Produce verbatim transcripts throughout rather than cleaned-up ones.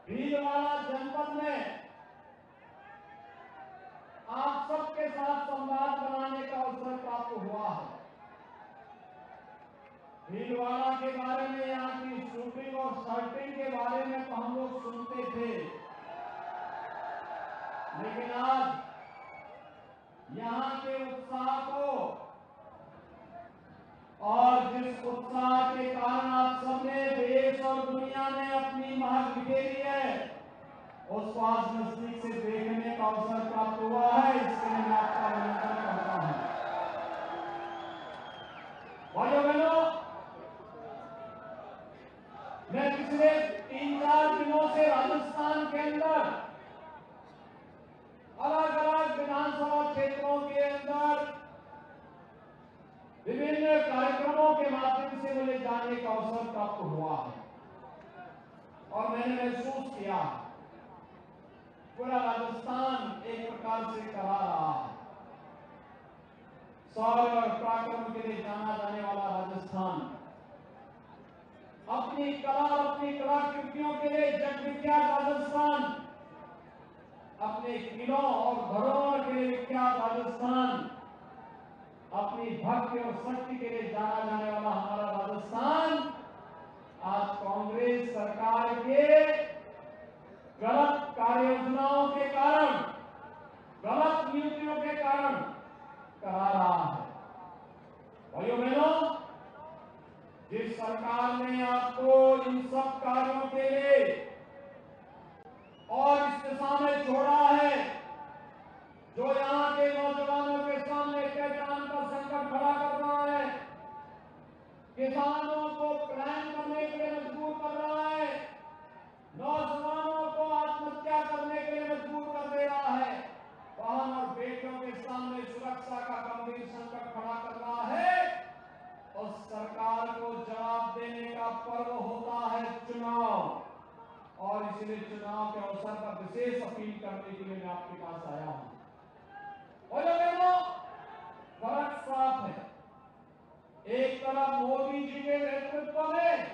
भीलवाड़ा जनपद में आप सबके साथ संवाद बनाने का अवसर प्राप्त हुआ है। भीलवाड़ा के बारे में, यहाँ की शूटिंग और शर्टिंग के बारे में तो हम लोग सुनते थे, लेकिन आज यहाँ के उत्साह को और जिस उत्साह के कारण आप सबने देश और दुनिया में अपनी महक बिखेरी है, उसको आज नजदीक से देखने का अवसर प्राप्त हुआ है। इसके लिए मैं आपका अभिनंदन करता हूं। भाइयों बहनों, मैं पिछले तीन चार दिनों से राजस्थान के अंदर अलग अलग विधानसभा क्षेत्रों के अंदर विभिन्न कार्यक्रमों के माध्यम से मुझे जाने का अवसर प्राप्त हुआ है और मैंने महसूस किया पूरा राजस्थान एक प्रकार से करा रहा है। शौर्य और पराक्रम के लिए जाना जाने वाला राजस्थान अपनी कला और अपनी कलाकृतियों के लिए जग विख्यात राजस्थान, अपने किलों और धरोहर के लिए विख्यात राजस्थान, अपनी भक्ति और शक्ति के लिए जाना जाने वाला हमारा राजस्थान आज कांग्रेस सरकार के गलत कार्य योजनाओं के कारण, गलत नीतियों के कारण करा रहा है। भाइयों बहनों, जिस सरकार ने आपको इन सब कार्यों के लिए और इस दिशा में छोड़ा है, जो यहाँ के नौजवानों के सामने पहचान का संकट खड़ा कर रहा है, किसानों को पलायन करने के लिए मजबूर कर रहा है, नौजवानों को आत्महत्या करने के लिए मजबूर कर दे रहा है, बहन और बेटियों के सामने सुरक्षा का गंभीर संकट खड़ा कर रहा है, और सरकार को जवाब देने का पर्व होता है चुनाव। और इसलिए चुनाव के अवसर पर विशेष अपील करने के लिए मैं आपके पास आया हूं। और देखो, फर्क साफ है। एक तरफ मोदी जी के नेतृत्व में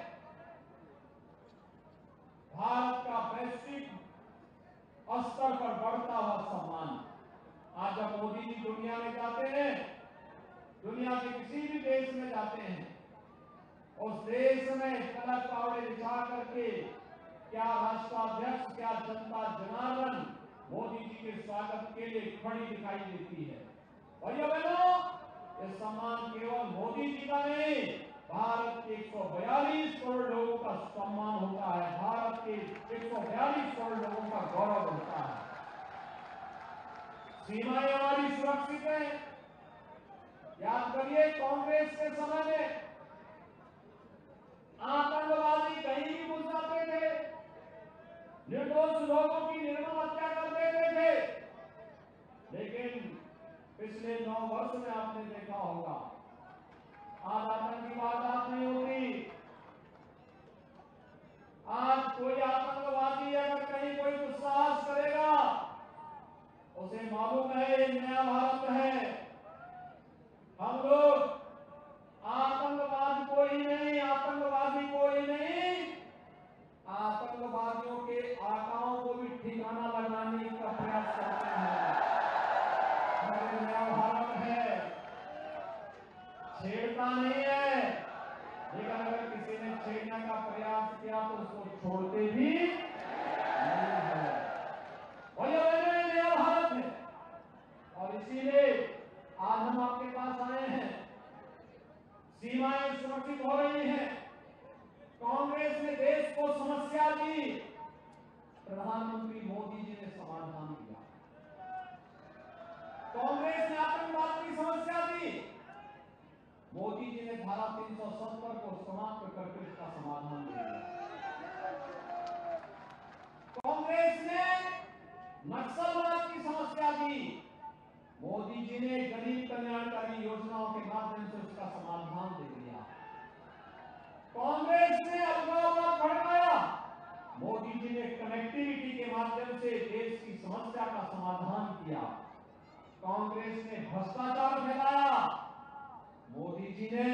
भारत का वैश्विक स्तर पर बढ़ता हुआ सम्मान। आज जब मोदी जी दुनिया में जाते हैं, दुनिया के किसी भी देश में जाते हैं, उस देश में तिलक पावड़े बिछा करके क्या राष्ट्राध्यक्ष, क्या जनता जनार्दन मोदी जी के स्वागत के लिए खड़ी दिखाई देती है। भाइयों बहनों, ये सम्मान केवल मोदी जी का नहीं, भारत के एक सौ बयालीस करोड़ लोगों का सम्मान होता है, भारत के एक सौ बयालीस करोड़ लोगों का गौरव होता है। सीमाएं हमारी सुरक्षित हैं। याद करिए, कांग्रेस के समय में आतंकवादी कहीं भी घुस जाते थे, निर्दोष लोगों की निर्मम हत्या कर देते थे, लेकिन पिछले नौ वर्ष में आपने देखा होगा आज आतंकी वारदात नहीं होती। आज कोई आतंकवादी अगर कहीं कोई दुस्साहस करेगा, उसे मालूम है ये नया भारत है, हम लोग आतंकवाद कोई नहीं, आतंकवादी कोई नहीं, आतंकवादियों के आकाओं को भी ठिकाना लगाने का प्रयास करते हैं। हमारे नया भारत है, छेड़ता नहीं है, लेकिन अगर किसी ने छेड़ने का प्रयास किया तो उसको छोड़ते भी नहीं है। भैया बहनों, ये नया भारत है और इसीलिए आज हम आपके पास आए हैं। सीमाएं सुरक्षित हो रही हैं। कांग्रेस ने देश को समस्या दी, प्रधानमंत्री मोदी जी ने समाधान दिया। कांग्रेस ने आतंकवाद की समस्या दी, मोदी जी ने धारा तीन सौ सत्तर को समाप्त करके इसका समाधान दिया। कांग्रेस ने नक्सलवाद की समस्या दी, मोदी जी ने गरीब कल्याणकारी योजनाओं के माध्यम से उसका समाधान दे दिया। कांग्रेस ने अलगाववाद भड़काया, मोदी जी ने कनेक्टिविटी के माध्यम से देश की समस्या का समाधान किया। कांग्रेस ने भ्रष्टाचार फैलाया, मोदी जी ने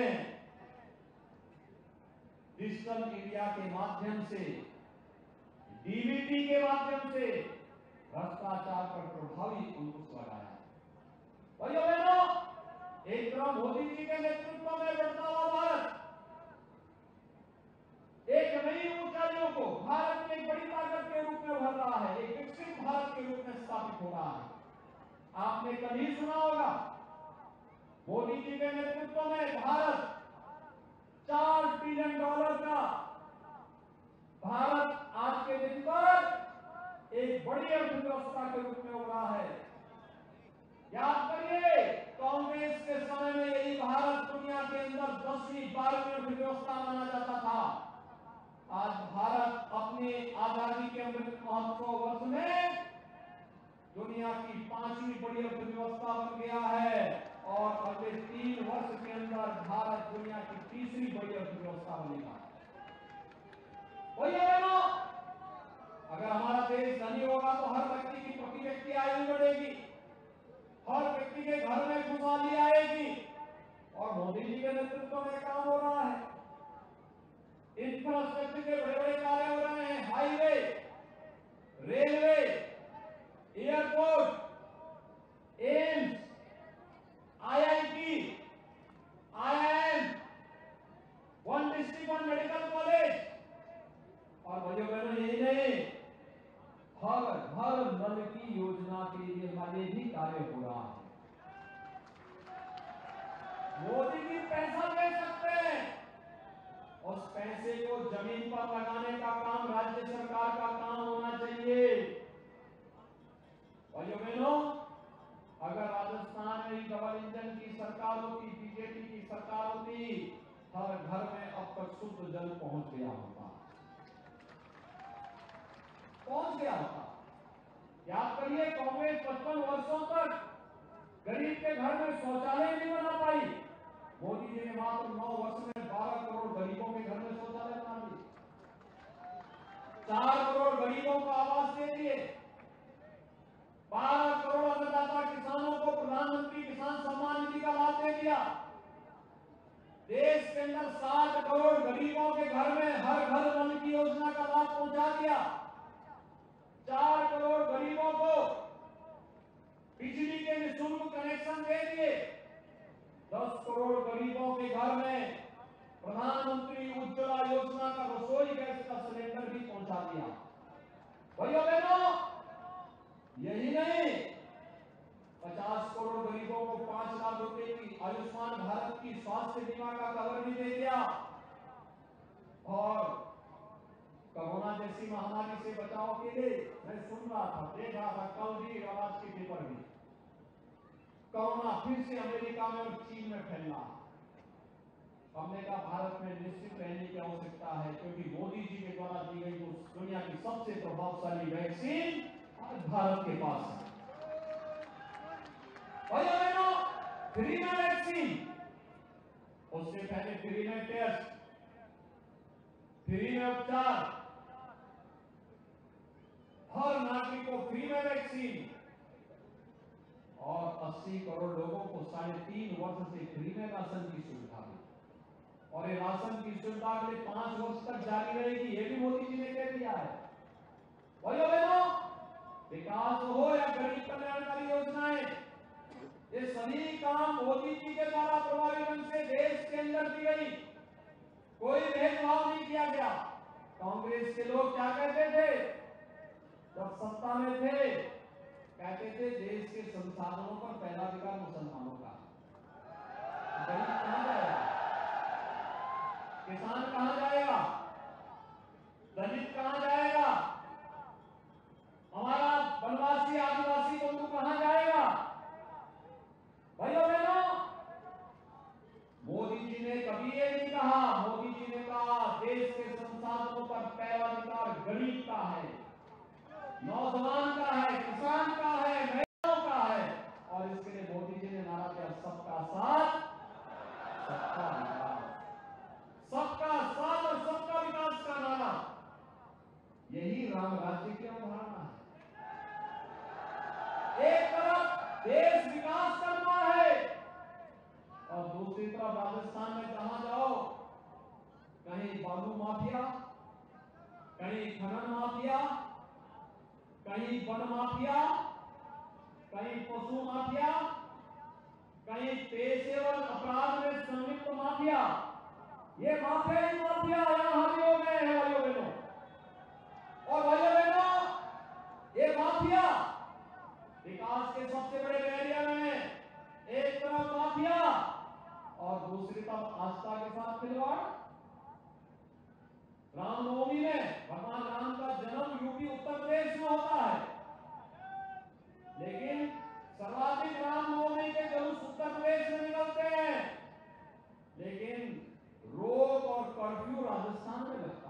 डिजिटल इंडिया के माध्यम से डीबीटी डीबीटी के माध्यम से भ्रष्टाचार पर प्रभावी अंकुश लगाया। भाइयों बहनों, एक तरफ मोदी जी के नेतृत्व में बढ़ता हुआ भारत एक नई ऊंचाइयों को भारत में एक बड़ी ताकत के रूप में उभर रहा है, एक विकसित भारत के रूप में स्थापित हो रहा है। आपने कभी सुना होगा मोदी जी के नेतृत्व में भारत चार ट्रिलियन डॉलर का भारत आज के दिन पर एक बड़ी अर्थव्यवस्था के रूप में उभरा है। याद करिए, कांग्रेस के समय में यही भारत दुनिया के अंदर दसवीं बारहवीं अर्थव्यवस्था माना जाता था। आज भारत अपने आजादी के अमृत महोत्सव वर्ष में दुनिया की पांचवी बड़ी अर्थव्यवस्था बन गया है और अगले तीन वर्ष के अंदर भारत दुनिया की तीसरी बड़ी अर्थव्यवस्था बनेगा। वही है ना, अगर हमारा देश धनी होगा तो हर व्यक्ति की प्रति व्यक्ति आयु बढ़ेगी, हर व्यक्ति के घर में खुशहाली आएगी और मोदी जी के नेतृत्व में काम हो रहा है। इंफ्रास्ट्रक्चर के बड़े बड़े कार्य हो रहे हैं, highway, railway, airport, AIIMS, IIT, IIM, one district one medical college और भाइयों बहनों यही नहीं, हर हर नल की योजना के लिए वाले भी कार्य हो रहा है। मोदी जी पैसा दे सकते हैं, उस पैसे को जमीन पर लगाने का काम राज्य सरकार का काम होना चाहिए। भाइयों बहनों, अगर राजस्थान में डबल इंजन की सरकार होती, बीजेपी की सरकार होती, हर घर में अब तक शुद्ध जल पहुंच गया होता पहुंच गया होता याद करिए, कांग्रेस पचपन वर्षों तक गरीब के घर में शौचालय नहीं बना पाई। मोदी जी ने मात्र नौ वर्ष में बारह करोड़ गरीबों के घर में शौचालय बना दिए, चार करोड़ गरीबों को आवास दे दिए, बारह करोड़ अन्नदाता किसानों को प्रधानमंत्री किसान सम्मान निधि का लाभ दे दिया। देश के अंदर सात करोड़ गरीबों के घर में हर घर नल की योजना का लाभ पहुंचा दिया। चार करोड़ गरीबों को बिजली के निःशुल्क कनेक्शन दे दिए। दस करोड़ गरीबों के घर में प्रधानमंत्री उज्ज्वला योजना का रसोई गैस का सिलेंडर भी पहुंचा दिया। भाइयों बहनों, यही नहीं, पचास करोड़ गरीबों को पांच लाख रुपए की आयुष्मान भारत की स्वास्थ्य बीमा का कवर भी दे दिया और कोरोना जैसी महामारी से बचाव के लिए मैं सुन रहा था, देख रहा था कल भी और आज के पेपर भी, कोरोना फिर से अमेरिका में और चीन में फैल रहा। हमने कहा भारत में निश्चित रहने की आवश्यकता है, क्योंकि मोदी जी के द्वारा दी गई उस दुनिया की सबसे प्रभावशाली वैक्सीन आज भारत के पास है। भाइयों बहनों, फ्री में वैक्सीन, उससे पहले फ्री में टेस्ट, फ्री में उपचार, हर नागरिक को फ्री में वैक्सीन और अस्सी करोड़ लोगों को साढ़े तीन वर्ष से फ्री में राशन की सुविधा दी और ये राशन की सुविधा अगले पांच वर्ष तक जारी रहेगी, ये भी मोदी जी ने कह दिया है। भाइयों बहनों, विकास हो या गरीब कल्याणकारी योजनाएं, ये सभी काम मोदी जी के द्वारा प्रभावी ढंग से देश के अंदर दी गई, कोई भेदभाव नहीं किया गया। कांग्रेस के लोग क्या कहते थे जब सत्ता में थे, कहते थे देश के संसाधनों पर पहला अधिकार मुसलमानों का। गरीब कहां जाएगा, किसान कहां जाएगा, दलित कहां जाएगा, हमारा वनवासी आदिवासी बंधु कहां जाएगा। भाइयों बहनों, मोदी जी ने कभी ये नहीं कहा, मोदी जी ने कहा देश के संसाधनों पर पहला अधिकार गरीब का है, नौजवान का है, किसान का है, महिलाओं का है और इसके लिए मोदी जी ने नारा दिया सबका साथ सबका विकास, सबका साथ और सबका विकास का नारा, यही राम राज्य की अवधारणा है। एक तरफ देश विकास करना है और दूसरी तरफ राजस्थान में जहां जाओ कहीं बालू माफिया, कहीं खनन माफिया, कहीं वन माफिया, कहीं पशु माफिया, कहीं पेशेवर अपराध में संलिप्त माफिया, ये माफिया ही माफिया यहाँ हावी हो गए हैं भाइयों बहनों। और भाइयों बहनों, ये माफिया विकास के सबसे बड़े बैरियर हैं। एक तरफ माफिया और दूसरी तरफ आस्था के साथ खिलवाड़। रामनवमी में भगवान